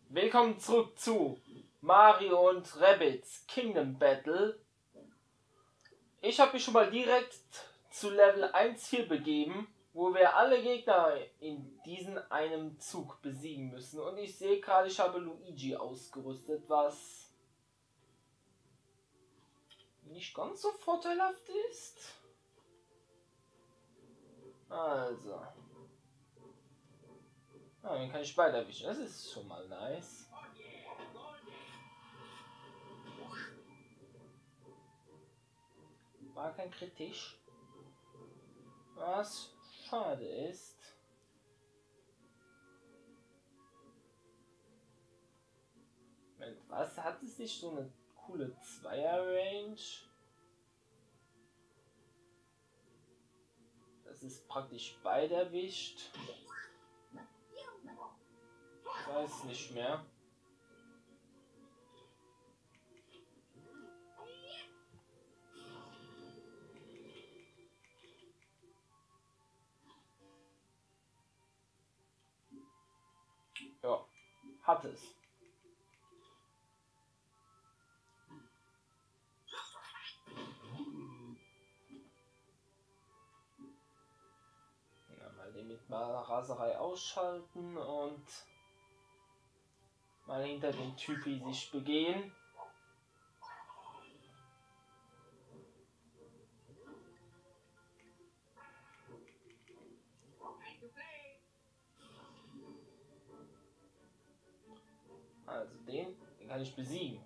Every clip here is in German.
Willkommen zurück zu Mario und Rabbids Kingdom Battle. Ich habe mich schon mal direkt zu Level 1-4 begeben, wo wir alle Gegner in diesem einem Zug besiegen müssen. Und ich sehe gerade, ich habe Luigi ausgerüstet, was nicht ganz so vorteilhaft ist. Also. Den kann ich beide erwischen. Das ist schon mal nice. War kein kritisch. Was schade ist. Was hat es nicht so eine coole Zweier-Range? Das ist praktisch beide erwischt. Ich weiß nicht mehr. Ja, hat es. Ja, mal den mit Raserei ausschalten und mal hinter den Typi sich begehen. Also den kann ich besiegen.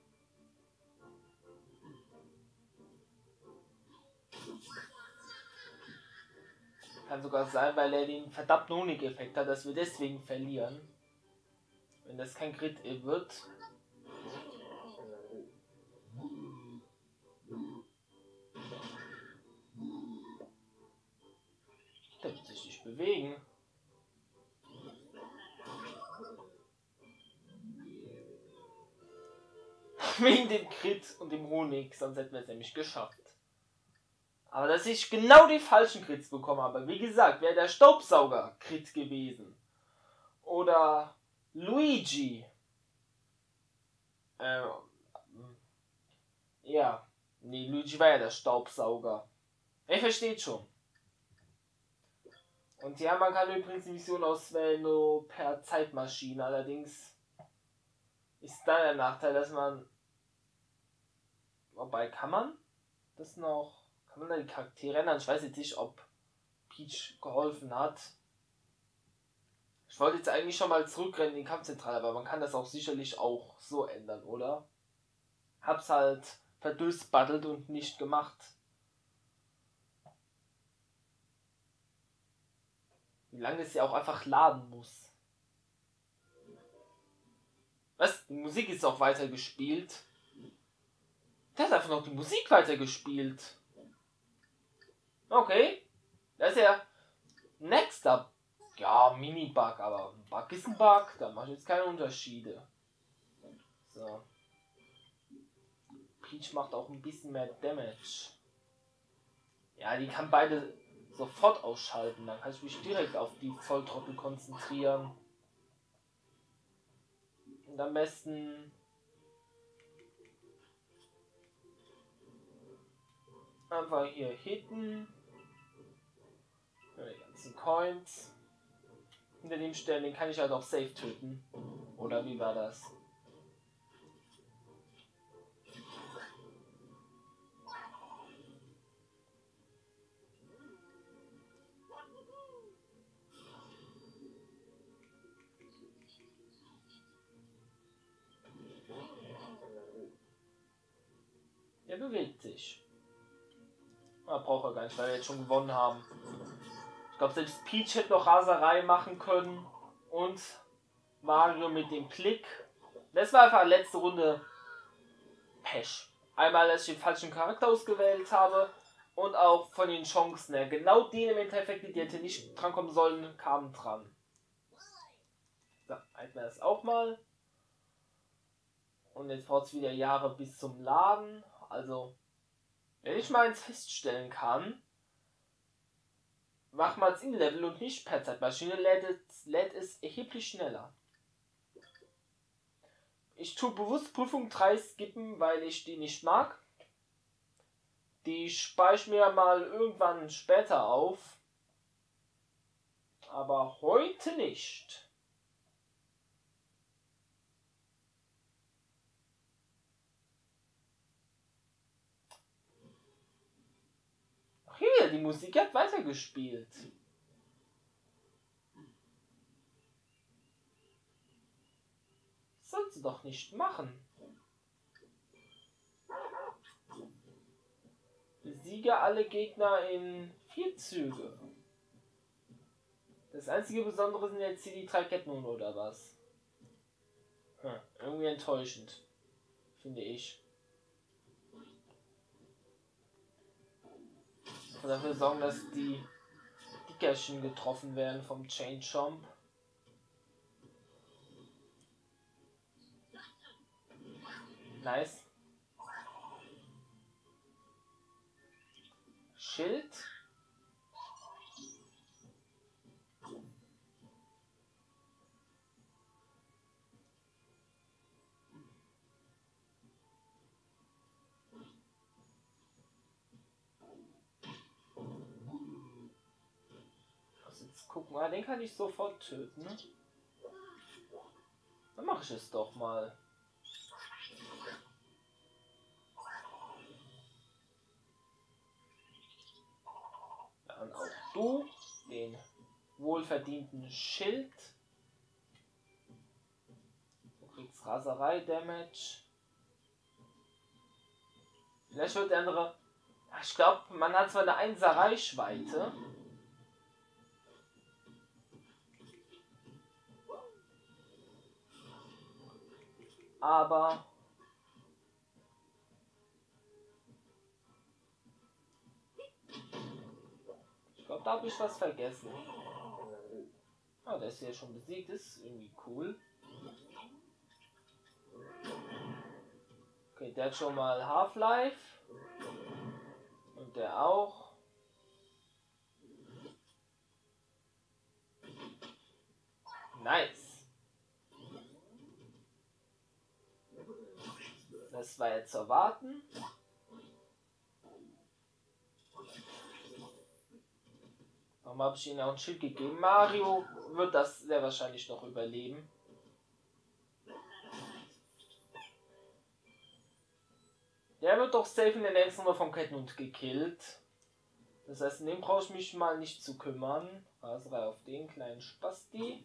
Kann sogar sein, weil er den verdammten Honig-Effekt hat, dass wir deswegen verlieren. Wenn das kein Crit wird. Der wird sich nicht bewegen. Wegen dem Crit und dem Honig, sonst hätten wir es nämlich geschafft. Aber dass ich genau die falschen Crits bekommen habe. Wie gesagt, wäre der Staubsauger Crit gewesen. Oder Luigi. Ja. Nee, Luigi war ja der Staubsauger. Ihr versteht schon. Und ja, man kann übrigens die Mission auswählen nur per Zeitmaschine. Allerdings ist da der Nachteil, dass man... Wobei, kann man das noch... Kann man da die Charaktere ändern? Ich weiß jetzt nicht, ob Peach geholfen hat. Ich wollte jetzt eigentlich schon mal zurückrennen in die Kampfzentrale, aber man kann das auch sicherlich auch so ändern, oder? Hab's halt verdurstbattelt und nicht gemacht. Wie lange es ja auch einfach laden muss. Was? Die Musik ist auch weiter gespielt. Der hat einfach noch die Musik weiter gespielt. Okay. Das ist ja nächster. Ja, Mini-Bug, aber ein Bug ist ein Bug. Da mache ich jetzt keine Unterschiede. So. Peach macht auch ein bisschen mehr Damage. Ja, die kann beide sofort ausschalten. Dann kann ich mich direkt auf die Volltrottel konzentrieren. Und am besten einfach hier hitten. Die ganzen Coins. Hinter dem Stern, den kann ich halt auch safe töten. Oder wie war das? Er bewegt sich. Braucht er gar nicht, weil wir jetzt schon gewonnen haben. Ich glaube, selbst Peach hätte noch Raserei machen können. Und Mario mit dem Klick. Das war einfach letzte Runde Pech. Einmal, dass ich den falschen Charakter ausgewählt habe. Und auch von den Chancen her. Genau die Elementareffekte, die hätte nicht drankommen sollen, kamen dran. So, halten wir das auch mal. Und jetzt braucht es wieder Jahre bis zum Laden. Also, wenn ich mal eins feststellen kann, macht man es in Level und nicht per Zeitmaschine, lädt es erheblich schneller. Ich tue bewusst Prüfung 3 skippen, weil ich die nicht mag. Die speichere ich mir mal irgendwann später auf. Aber heute nicht. Ach hier, die Musik hat weitergespielt. Das soll sie doch nicht machen. Besiege alle Gegner in 4 Züge. Das einzige Besondere sind jetzt hier die 3 Ketten oder was? Irgendwie enttäuschend. Finde ich. Und dafür sorgen, dass die Dickerchen getroffen werden vom Chain Chomp. Nice. Schild. Jetzt gucken wir, den kann ich sofort töten. Dann mache ich es doch mal. Dann auch du den wohlverdienten Schild. Du kriegst Raserei-Damage. Vielleicht wird der andere... Ich glaube, man hat zwar eine 1er Reichweite. Aber... Ich glaube, da habe ich was vergessen. Ah, der ist ja schon besiegt, ist irgendwie cool. Okay, der hat schon mal Half-Life. Und der auch. Nice. Das war jetzt zu erwarten. Warum habe ich ihnen auch ein Schild gegeben? Mario wird das sehr wahrscheinlich noch überleben. Der wird doch safe in der nächsten Runde vom Kettenhund gekillt. Das heißt, in dem brauche ich mich mal nicht zu kümmern. Raserei auf den kleinen Spasti.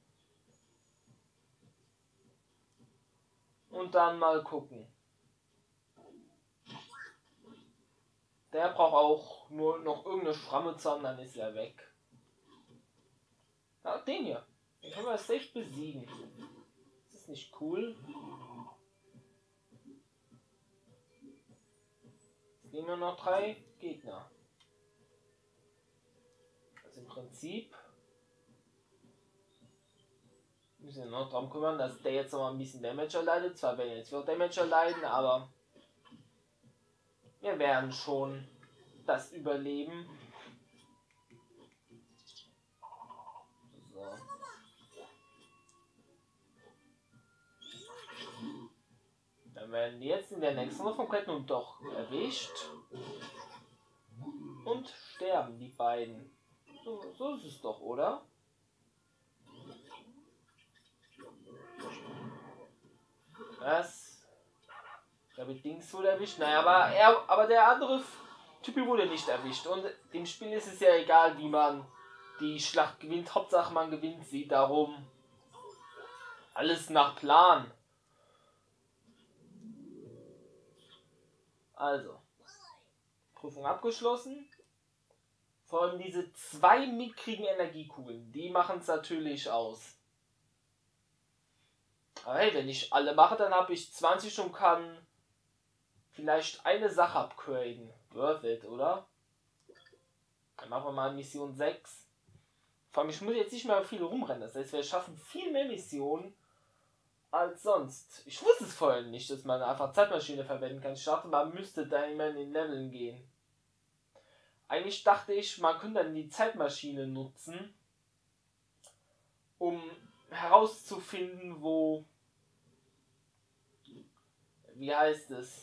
Und dann mal gucken. Der braucht auch nur noch irgendeine Schramme zu haben, dann ist er weg. Ja, den hier. Den können wir safe besiegen. Das ist nicht cool. Es gehen nur noch 3 Gegner. Also im Prinzip müssen wir noch darum kümmern, dass der jetzt noch mal ein bisschen Damage erleidet. Zwar werden jetzt wieder Damage erleiden, aber wir werden schon das überleben. So. Dann werden die jetzt in der nächsten Runde vom Kettenhund doch erwischt. Und sterben die beiden. So ist es doch, oder? Was? Der wird Dings wurde erwischt. Naja, aber der andere Typ wurde nicht erwischt. Und dem Spiel ist es ja egal, wie man die Schlacht gewinnt. Hauptsache man gewinnt sie. Darum alles nach Plan. Also. Prüfung abgeschlossen. Vor allem diese 2 mickrigen Energiekugeln. Die machen es natürlich aus. Aber hey, wenn ich alle mache, dann habe ich 20 und kann vielleicht eine Sache upgraden. Worth it, oder? Dann machen wir mal Mission 6. Vor allem, ich muss jetzt nicht mehr viel rumrennen. Das heißt, wir schaffen viel mehr Missionen als sonst. Ich wusste es vorher nicht, dass man einfach Zeitmaschine verwenden kann. Ich dachte, man müsste da immer in den Leveln gehen. Eigentlich dachte ich, man könnte dann die Zeitmaschine nutzen, um herauszufinden, wo wie heißt es,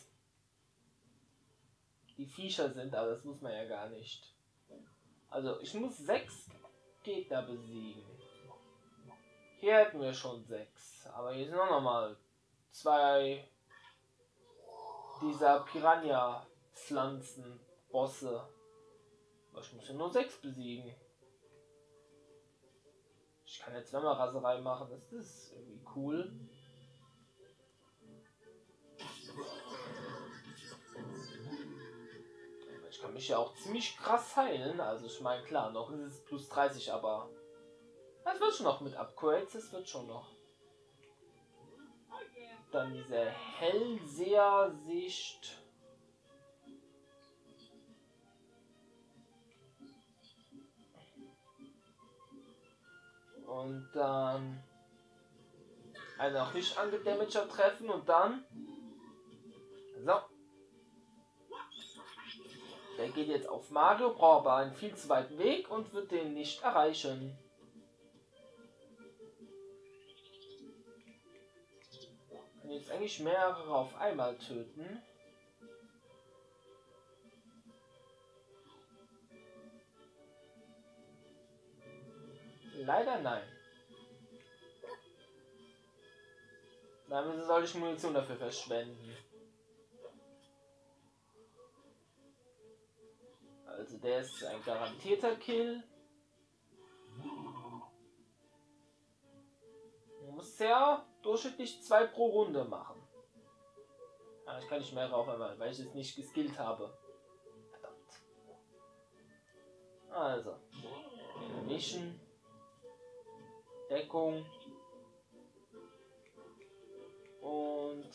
die Viecher sind, aber das muss man ja gar nicht. Also ich muss 6 Gegner besiegen. Hier hätten wir schon 6, aber hier sind auch nochmal 2 dieser Piranha-Pflanzen-Bosse. Aber ich muss ja nur 6 besiegen. Ich kann jetzt nochmal Raserei machen, das ist irgendwie cool. Ich kann mich ja auch ziemlich krass heilen, also ich meine, klar, noch ist es plus 30, aber das wird schon noch mit Upgrades, das wird schon noch. Dann diese Hellseher-Sicht. Und dann einen auch nicht angedamager treffen und dann. So. Der geht jetzt auf Mario, braucht aber einen viel zu weiten Weg und wird den nicht erreichen. Kann jetzt eigentlich mehrere auf einmal töten. Leider nein. Damit soll ich Munition dafür verschwenden. Also der ist ein garantierter Kill. Man muss ja durchschnittlich 2 pro Runde machen. Ja, ich kann nicht mehrere auf einmal, weil ich es nicht geskillt habe. Verdammt. Also. Mischen. Deckung. Und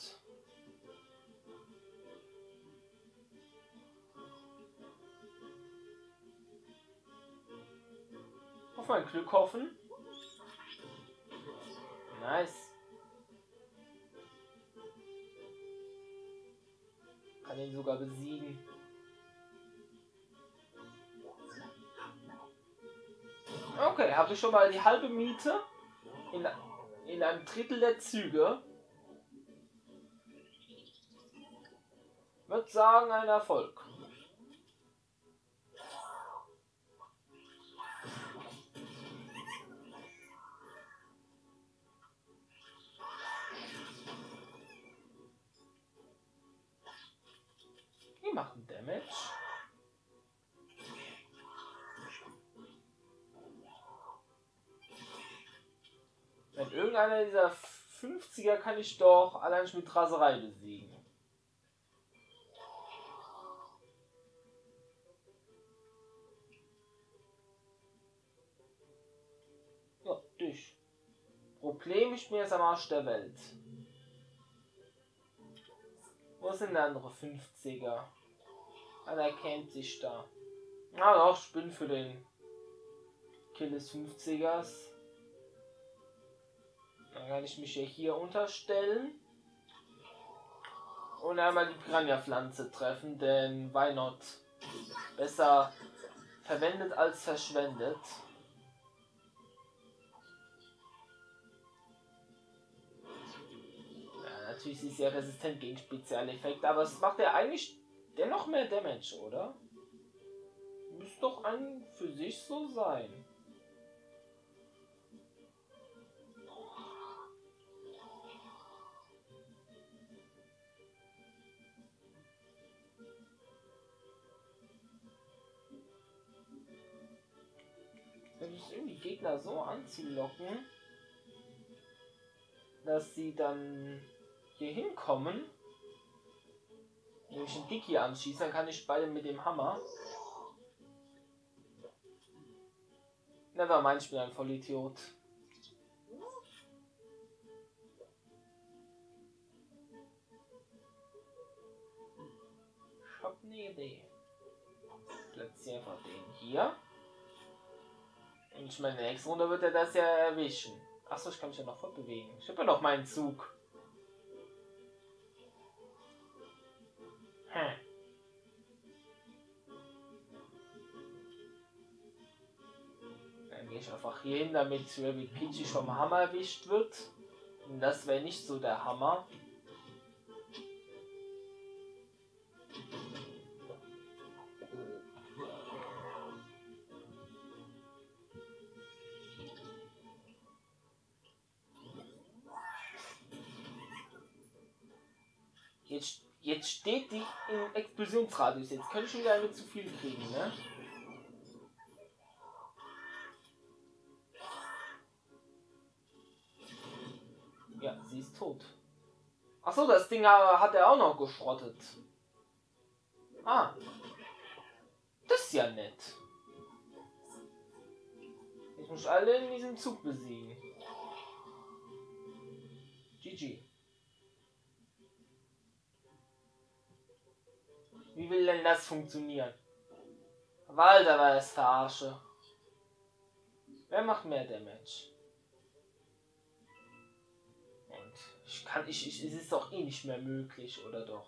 auf mein Glück hoffen. Nice. Kann ihn sogar besiegen. Okay, habe ich schon mal die halbe Miete in einem Drittel der Züge. Würde sagen, ein Erfolg. Die machen Damage. Wenn irgendeiner dieser 50er kann ich doch allein schon mit Raserei besiegen. Ja, dich. Problem, ich bin jetzt am Arsch der Welt. Wo sind der andere 50er? Einer kennt sich da. Na doch, ich bin für den Kill des 50ers. Dann kann ich mich hier unterstellen. Und einmal die Piranha-Pflanze treffen, denn why not? Besser verwendet als verschwendet. Ja, natürlich ist sie ja resistent gegen Spezialeffekte, aber es macht ja eigentlich dennoch mehr Damage, oder? Müsste doch an für sich so sein. Die Gegner so anzulocken, dass sie dann hier hinkommen. Wenn ich einen Dicky anschieße, dann kann ich beide mit dem Hammer. Nevermind, ich bin ein Vollidiot. Ich hab eine Idee. Ich platziere einfach den hier. Und ich meine, nächste Runde wird er das ja erwischen. Achso, ich kann mich ja noch fortbewegen. Ich habe ja noch meinen Zug. Dann gehe ich einfach hier hin, damit wie Peachy vom Hammer erwischt wird. Und das wäre nicht so der Hammer. Jetzt steht die im Explosionsradius. Jetzt könnte ich wieder mit zu viel kriegen, ne? Ja, sie ist tot. Achso, das Ding hat er auch noch geschrottet. Ah. Das ist ja nett. Ich muss alle in diesem Zug besiegen. GG. Wie will denn das funktionieren? Walter war das Verarsche. Wer macht mehr Damage? Und es ist doch eh nicht mehr möglich, oder doch?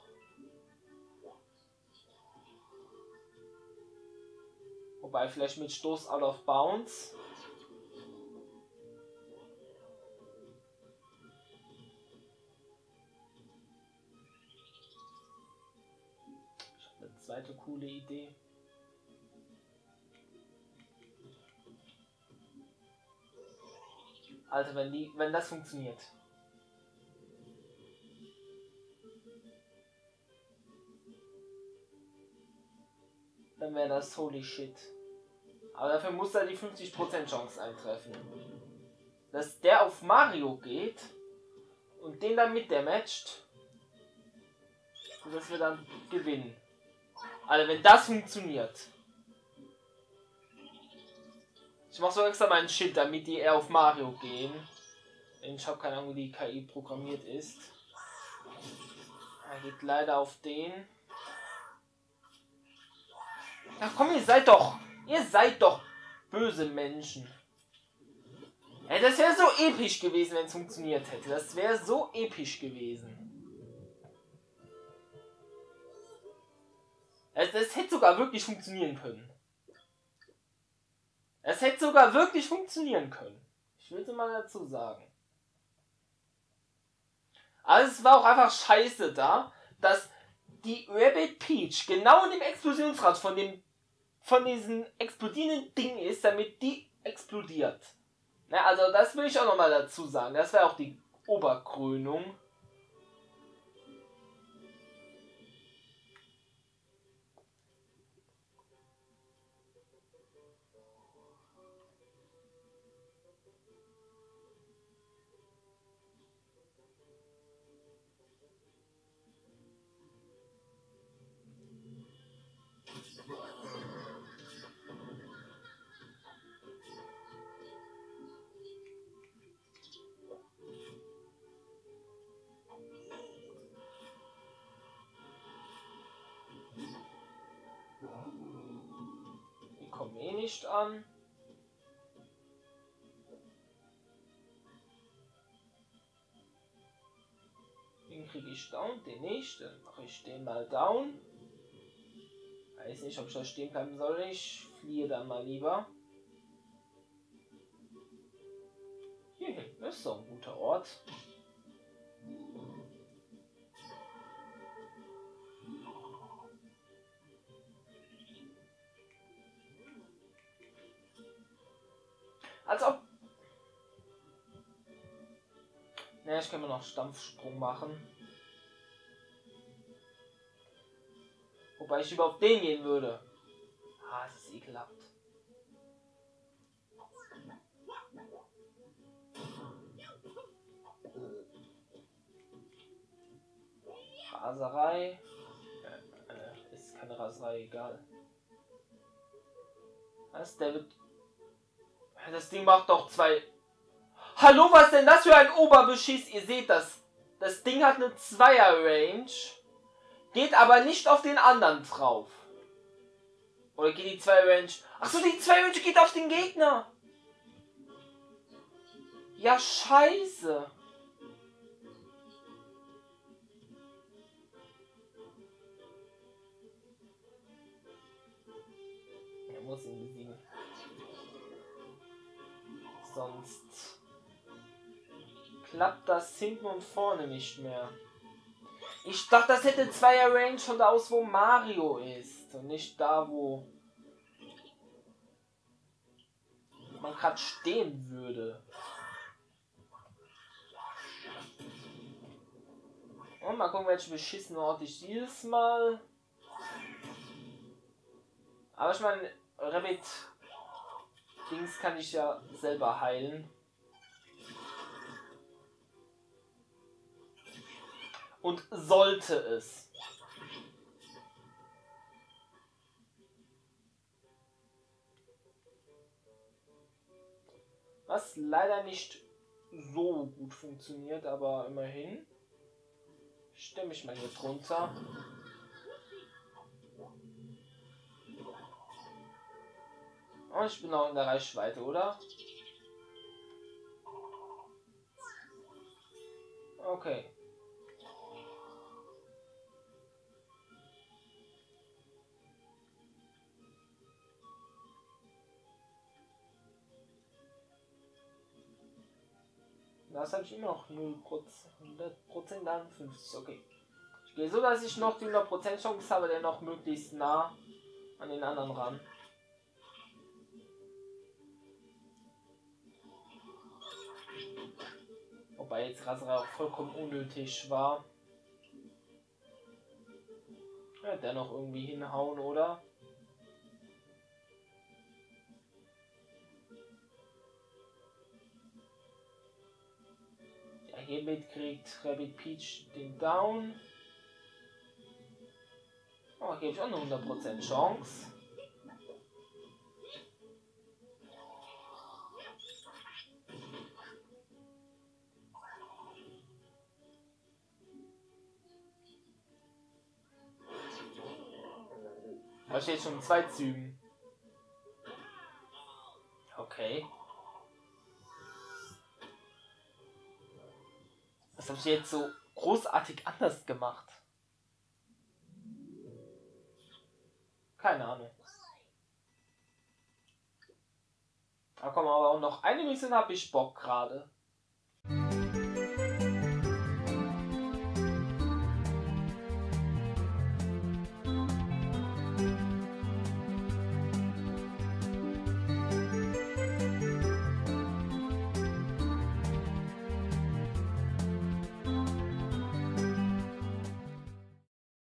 Wobei vielleicht mit Stoß out of bounds. Ich habe eine zweite coole Idee. Also wenn das funktioniert. Dann wäre das holy shit. Aber dafür muss er die 50% Chance eintreffen. Dass der auf Mario geht und den dann mit der matcht. Sodass wir dann gewinnen. Also wenn das funktioniert. Ich mache so extra meinen Shit, damit die eher auf Mario gehen. Ich habe keine Ahnung, wie die KI programmiert ist. Er geht leider auf den. Ach komm, ihr seid doch böse Menschen. Ey, das wäre so episch gewesen, wenn es funktioniert hätte. Das wäre so episch gewesen. Das hätte sogar wirklich funktionieren können. Es hätte sogar wirklich funktionieren können. Ich will es mal dazu sagen. Aber es war auch einfach scheiße da, dass die Rabbit Peach genau in dem Explosionsrad von diesem explodierenden Ding ist, damit die explodiert. Na, also das will ich auch nochmal dazu sagen. Das wäre auch die Oberkrönung. Die kommen eh nicht an. Den kriege ich down, den nicht. Dann mache ich den mal down. Weiß nicht, ob ich da stehen bleiben soll. Ich fliehe dann mal lieber. Hierhin, das ist so ein guter Ort. Als ob... Ne, ich kann mir noch Stampfsprung machen. Wobei ich lieber auf den gehen würde. Ah, es ist ekelhaft. Raserei. Ist keine Raserei, egal. Was? Der wird... Das Ding macht doch 2... Hallo, was denn das für ein Oberbeschiss? Ihr seht das. Das Ding hat eine 2er-Range. Geht aber nicht auf den anderen drauf. Oder geht die 2er-Range... Achso, die 2er-Range geht auf den Gegner. Ja, scheiße. Er muss ihn besiegen. Sonst klappt das hinten und vorne nicht mehr. Ich dachte, das hätte 2er Range von da aus, wo Mario ist. Und nicht da, wo man gerade stehen würde. Und mal gucken, welche beschissene Ort ich dieses Mal. Aber ich meine, Rabbit Dings kann ich ja selber heilen. Und sollte es. Was leider nicht so gut funktioniert, aber immerhin. Stemme ich mal hier drunter. Und ich bin auch in der Reichweite, oder? Okay. Das habe ich immer noch 0%, 100% dann 50, okay. Ich gehe so, dass ich noch die 100% Chance habe, der noch möglichst nah an den anderen ran. Wobei jetzt Raserei auch vollkommen unnötig war. Ja, der noch irgendwie hinhauen, oder? Ja, hiermit kriegt Rabbit Peach den Down. Oh, gebe ich auch eine 100% Chance. Da steht schon in 2 Zügen. Okay. Was habe ich jetzt so großartig anders gemacht? Keine Ahnung. Da kommen aber auch noch eine Mission, habe ich Bock gerade.